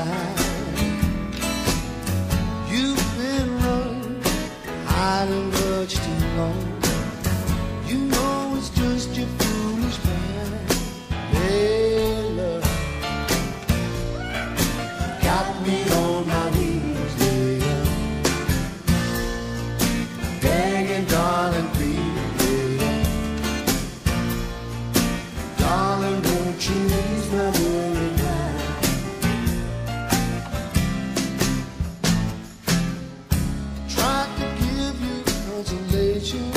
side. You've been running, hiding much too long. You know it's just your foolish mind. Hey, love, got me on my knees, yeah. Begging, darling, please, yeah. Darling, won't you ease my worry now? Tried to give you consolation,